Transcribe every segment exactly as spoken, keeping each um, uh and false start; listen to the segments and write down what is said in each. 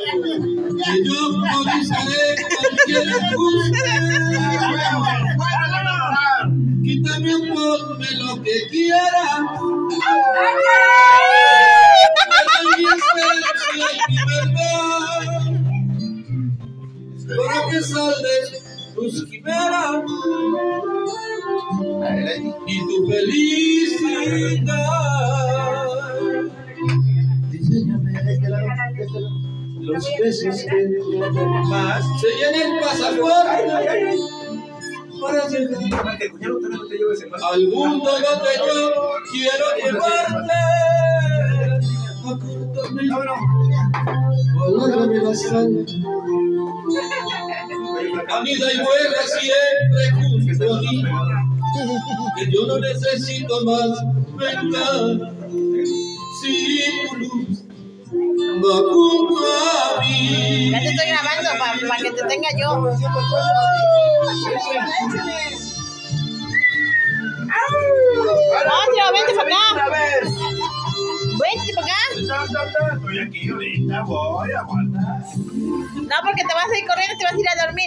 que yo codiciaré cualquier embuste. Quítame un ponme lo que quiera. Mi esencia y mi verdad, para que salves tus quimeras y tu felicidad. Diseñame los besos que más se llena el pasaporte para llegar al mundo donde yo quiero llevarte. Volárame la sangre, anida y vuela siempre junto a mí, que yo no necesito más vengar, si tu luz va junto a mí. Ya te estoy grabando para pa que te tenga yo. No, tío, vente para acá. Vente para acá. Estoy aquí ahorita, voy a aguantar. No, porque te vas a ir corriendo y te vas a ir a dormir.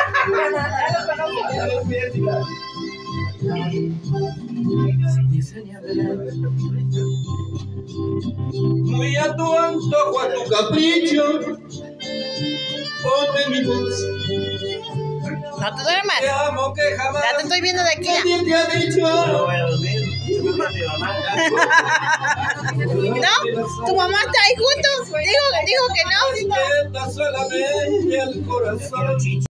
Muy a tu antojo, a tu capricho, ponme mi voz. No te duermas. Te amo que jamás Ya te estoy viendo de aquí. nadie te ha dicho. No voy a dormir. ¿No? ¿Tu mamá está ahí junto? Digo, digo que no. Solamente el corazón.